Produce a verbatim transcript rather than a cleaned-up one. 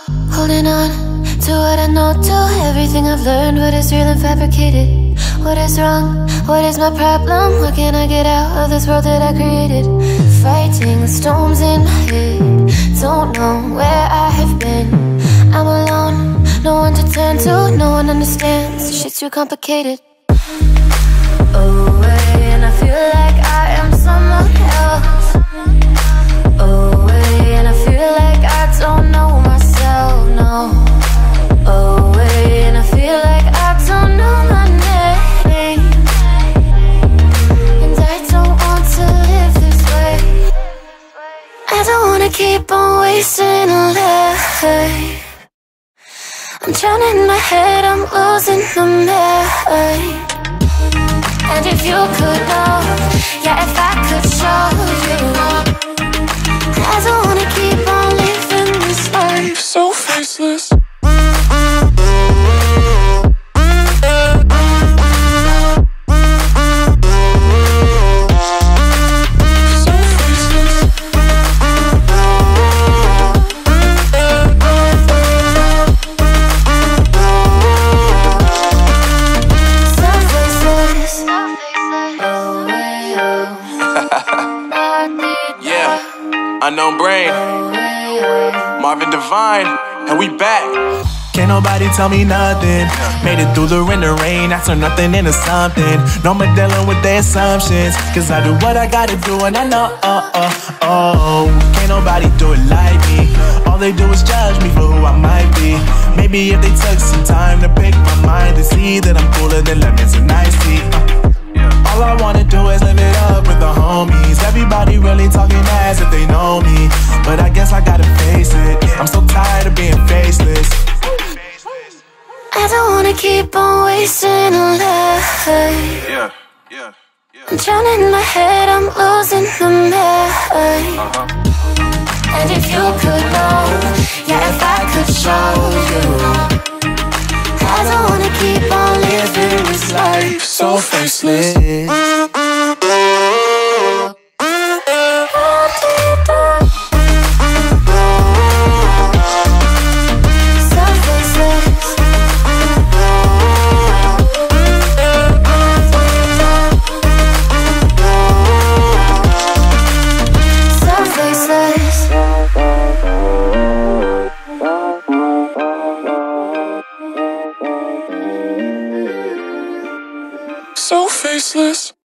Holding on to what I know, to everything I've learned. What is real and fabricated? What is wrong? What is my problem? What can I get out of this world that I created? Fighting the storms in my head. Don't know where I have been. I'm alone, no one to turn to. No one understands, shit's too complicated. Away, and I feel like I am someone else. Away, and I feel like I don't know myself, no. Away, and I feel like I don't know my name. And I don't want to live this way. I don't wanna keep on wasting a life. I'm drowning in my head, I'm losing my mind. And if you could know, yeah, if I could show you, I don't wanna keep on living this life so faceless. Unknown Brain, Marvin Divine, and we back. Can't nobody tell me nothing. Made it through the rain and rain, I turn nothing into something. No more dealing with their assumptions, cause I do what I gotta do and I know, oh, oh, oh. Can't nobody do it like me. All they do is judge me for who I might be. Maybe if they took some time to pick my mind to see that I'm cooler than lemons and iced tea. uh. All I wanna do is live it up with the homies. Everybody really talking as if they know me, but I guess I gotta face it. I'm so tired of being faceless. I don't wanna keep on wasting a life. Yeah, yeah, yeah. I'm drowning in my head, I'm losing my mind. uh-huh. And if you could know, yeah, if I could show you, I don't wanna keep on living this life so faceless.